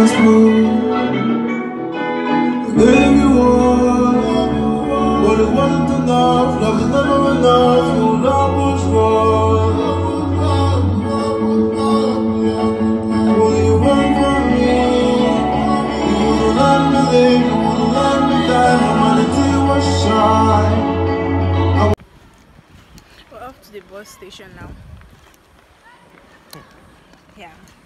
gave you all, but it wasn't enough. Love is never enough. Your love was wrong. What do you want from me? You wouldn't let me live, you wouldn't let me die. Humanity was shy. We're off to the bus station now. Yeah.